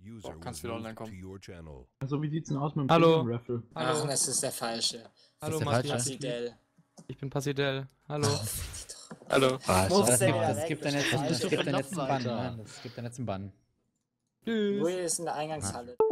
User kannst was wieder online moved to kommen. your channel. Also wie sieht's denn aus mit dem Hallo. Premium-Raffle? Hallo. Ach, das ist der falsche. Hallo, der Matthias. falsche? Passidel. Ich bin Passidel. Hallo. Hallo. Muss Das der wieder gibt weg, dann jetzt das das ist gibt dann noch jetzt einen Bann, weiter. ne? Das gibt dann jetzt einen Bann. Tschüss. Louis ist in der Eingangshalle.